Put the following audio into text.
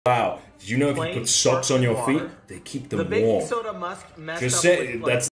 Wow, did you know if you put socks on your feet, they keep them warm? The baking soda must mess Just up say with, that's